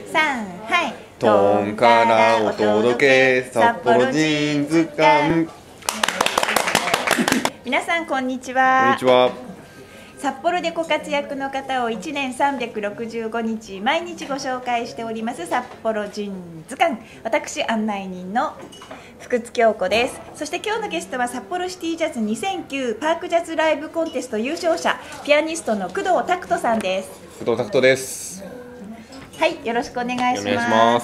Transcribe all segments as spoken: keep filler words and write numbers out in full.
さん、はい。 トンからお届け札幌ジーンズ館。 皆さんこんにちは。 こんにちは。 札幌でご活躍の方をいちねんさんびゃくろくじゅうごにち毎日ご紹介しております札幌ジーンズ館。私案内人の福津京子です。そして今日のゲストは札幌シティジャズにせんきゅうパークジャズライブコンテスト優勝者ピアニストの工藤拓人さんです。 工藤拓人です。 はい、よろしくお願いします。 ます。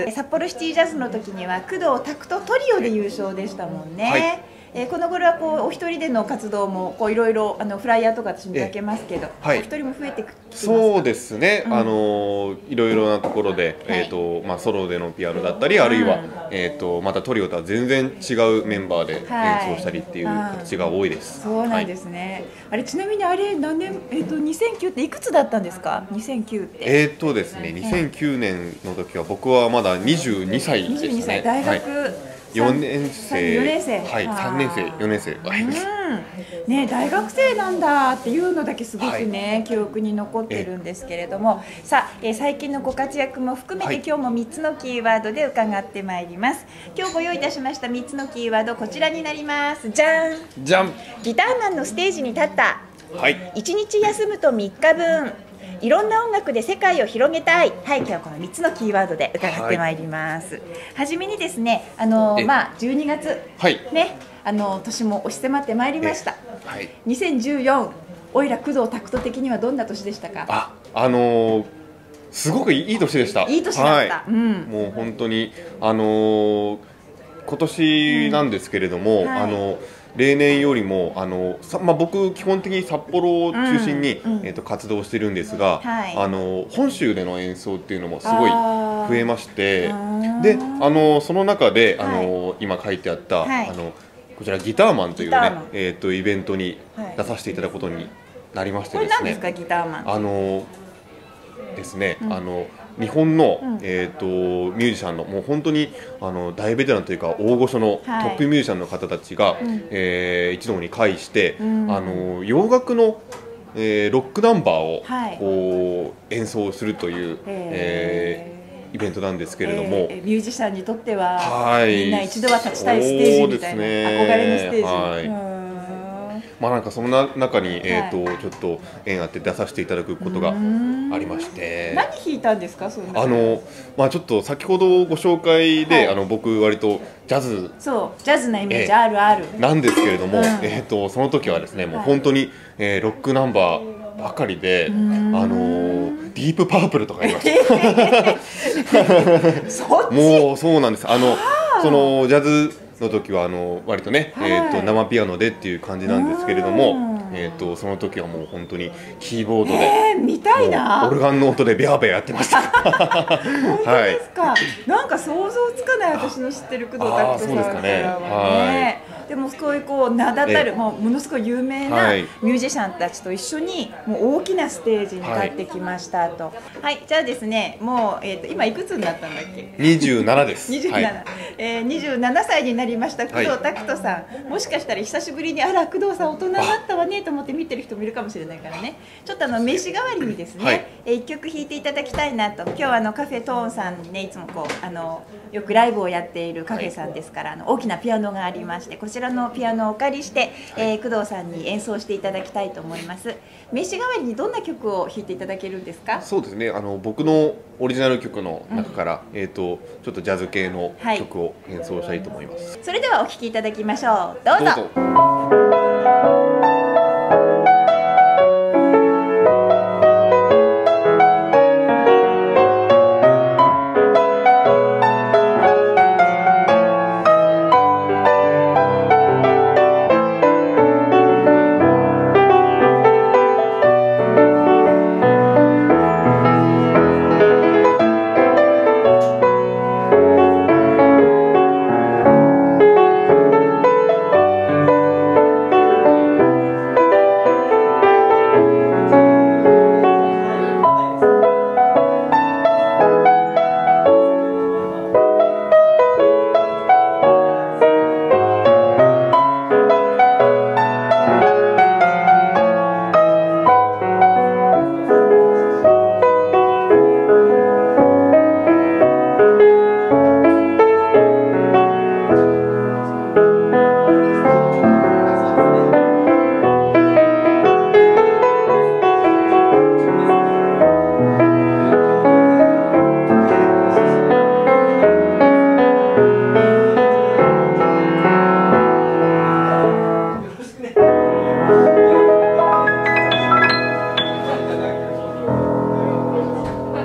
札幌シティジャズの時には工藤拓人トリオで優勝でしたもんね。はい、えー、この頃はこうお一人での活動もこういろいろあのフライヤーとか私見かけますけど、はい、お一人も増えてきますか？ そうですね。うん、あのいろいろなところで、はい、えっ、ー、とまあソロでのピアノだったり、あるいは、うん、えっ、ー、とまたトリオとは全然違うメンバーで演奏したりっていう形が多いです。 はい、そうなんですね。はい、あれちなみにあれ何年えっ、ー、とにせんきゅうっていくつだったんですか？にせんきゅうって。 えっ、ー、とですね、にせんきゅうねんの時は僕はまだにじゅうにさいでしたね。 にじゅうにさい大学。はい、 よねんせい、 よねんせい、 はい、さんねんせい、よねんせい、はい、うん、 ね、大学生なんだっていうのだけすごくね、はい、記憶に残ってるんですけれども、さあ、えー、最近のご活躍も含めて、はい、今日もみっつのキーワードで伺ってまいります。今日ご用意いたしましたみっつのキーワード、こちらになります。じゃん。 じゃん。 ギターマンのステージに立った。 はい。 いちにち休むとみっかぶん。いろんな音楽で世界を広げたい。はい、今日はこのみっつのキーワードで伺ってまいります。はい、はじめにですね、あのまあじゅうにがつ、はい、ね、あの年も押し迫ってまいりました。はい、にせんじゅうよん、おいら工藤拓人的にはどんな年でしたか？ あ、あのー、すごくいい年でした。 いい年だった。 はい、うん、もう本当にあのー、今年なんですけれども、うん、はい、あの例年よりもあのさ、まあ、僕基本的に札幌を中心に、うんうん、えー、と活動してるんですが、はい、あの本州での演奏っていうのもすごい増えまして、であのその中であの、はい、今書いてあった、はい、あのこちらギターマンというね、えー、とイベントに出させていただくことになりましてですね。 これ何ですか、ギターマン？ あのですね、うん、あの日本の、うん、えー、とミュージシャンのもう本当にあの大ベテランというか大御所のトップミュージシャンの方たちが、はい、えー、一堂に会して、うん、あの洋楽の、えー、ロックナンバーを、はい、こう演奏するという、えー、イベントなんですけれども、 えー、ミュージシャンにとっては、はい、みんな一度は立ちたいステージみたいな、ね、憧れのステージ。はい、 まあなんかその中に、えーと、はい、ちょっと縁あって出させていただくことがありまして、 何弾いたんですか？そんなあの、まあ、ちょっと先ほどご紹介で、はい、あの僕割とジャズ、 そうジャズなイメージあるある、 えー、なんですけれども、うん、えーとその時はですねもう本当に、えー、ロックナンバーばかりで、あのディープパープルとか言いましたそっちもうそうなんです。あのそのジャズの時はあの割とね、はい、えー、と生ピアノでっていう感じなんですけれども、えー、とその時はもう本当にキーボードで、 えー、見たいな。 オルガンの音でビャービャーやってました本当ですか、はい、なんか想像つかない私の知ってる工藤拓人さんからはね。でもそういうこう名だたるもうものすごい有名なミュージシャンたちと一緒にもう大きなステージに立ってきましたと。はい、はい、じゃあですね、もう、えー、と今いくつになったんだっけ？ にじゅうななです。 にじゅうなな、はい、えー、にじゅうななさいになりました工藤拓人さん、はい、もしかしたら久しぶりにあら工藤さん大人になったわねと思って見てる人もいるかもしれないからね、ちょっとあの名刺代わりにですね、はい、えー、いっきょく弾いていただきたいなと。今日はあのカフェトーンさんにねいつもこうあのよくライブをやっているカフェさんですから、はい、あの大きなピアノがありまして、こちらのピアノをお借りして、はい、えー、工藤さんに演奏していただきたいと思います。名刺代わりにどんな曲を弾いていただけるんですか？ そうですね、あの僕のオリジナル曲の中から、うん、えー、とちょっとジャズ系の曲を演奏したいと思います。 はい、それではお聴きいただきましょう。どうぞ。どうぞ。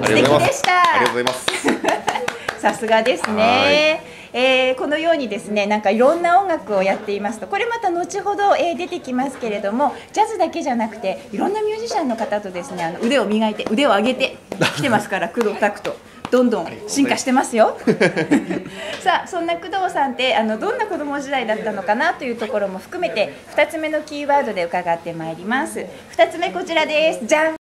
素敵でした。 ありがとうございます。 さすがですね。えー、このようにですね、なんかいろんな音楽をやっていますと、これまた後ほど、えー、出てきますけれども、ジャズだけじゃなくていろんなミュージシャンの方とですね、あの腕を磨いて腕を上げてきてますから工藤拓人どんどん進化してますよ。さあ、そんな工藤さんってあのどんな子供時代だったのかなというところも含めてふたつめのキーワードで伺ってまいります。ふたつめこちらです。じゃん。